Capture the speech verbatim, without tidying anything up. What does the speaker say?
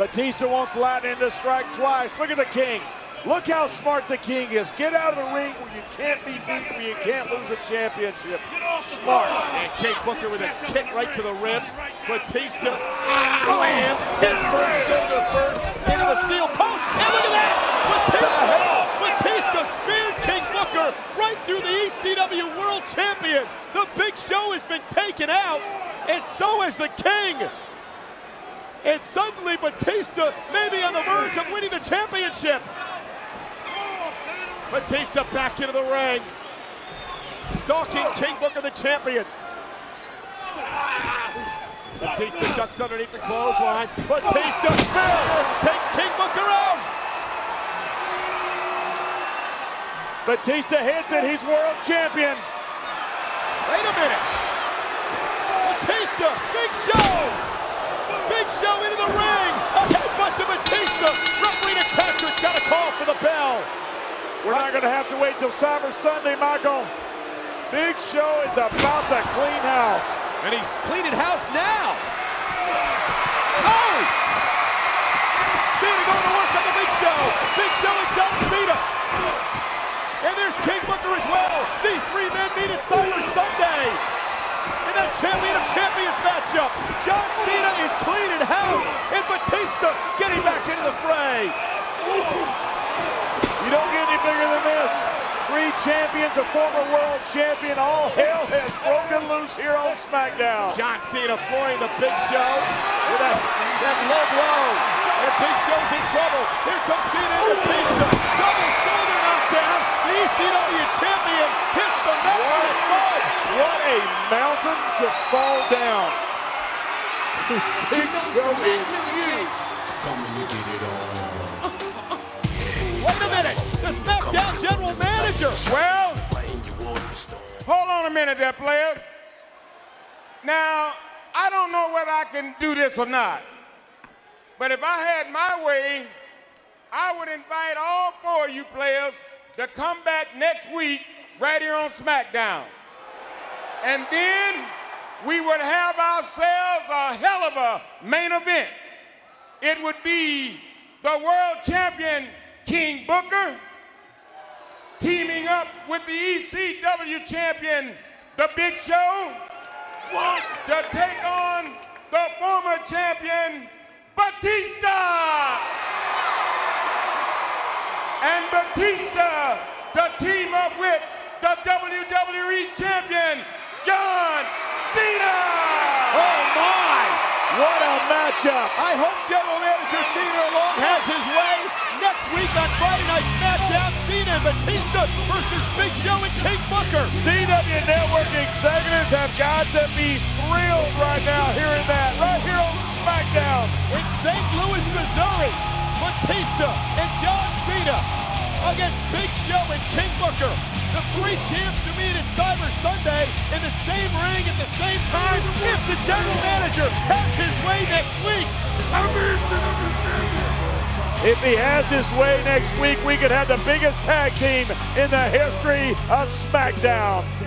Batista wants lightning to strike twice. Look at the King. Look how smart the King is. Get out of the ring where you can't be beat, where you can't lose a championship. Smart. And King Booker with a kick right to the ribs. Batista slam, hit first, shoulder first, into the steel post. And look at that! Batista, Batista speared King Booker right through the E C W World Champion. The Big Show has been taken out, and so has the King. And suddenly Batista may be on the verge of winning the championship. Batista back into the ring. Stalking King Booker, the champion. Batista ducks underneath the clothesline. Batista spear takes King Booker out. Batista hits it, he's world champion. Wait a minute. Batista, Big Show. Big Show into the ring. A headbutt to Batista. Referee Patrick's got a call for the bell. We're not going to have to wait till Cyber Sunday, Michael. Big Show is about to clean house. And he's cleaning house now. Oh! Cena going to work on the Big Show. Big Show and John Cena. And there's King Booker as well. These three men meet at Cyber Sunday. In that champion of champions matchup. John Cena is cleaning house. And Batista getting back into the fray. You don't get any bigger than this. Three champions, a former world champion. All hell has broken loose here on SmackDown. John Cena flooring the Big Show with that, that low blow. And Big Show's in trouble. Here comes Cena and Batista. Double shoulder knockdown. The E C W champion hits the mountain of fall. What a mountain to fall down. Big Show is huge. Coming to get it on. Wait a minute, the SmackDown general manager. Well, hold on a minute there, players. Now, I don't know whether I can do this or not, but if I had my way, I would invite all four of you players to come back next week right here on SmackDown. And then we would have ourselves a hell of a main event. It would be the world champion King Booker teaming up with the E C W champion, the Big Show, to take on the former champion, Batista. And Batista to team up with the W W E champion, John Cena. Oh my! What a matchup. I hope General Manager Theodore Long has his way. Next week on Friday Night SmackDown, Cena and Batista versus Big Show and King Booker. C W Network executives have got to be thrilled right now hearing that, right here on SmackDown. In Saint Louis, Missouri, Batista and John Cena against Big Show and King Booker. The three champs who meet at Cyber Sunday in the same ring at the same time if the general manager has his way next week. If he has his way next week, we could have the biggest tag team in the history of SmackDown.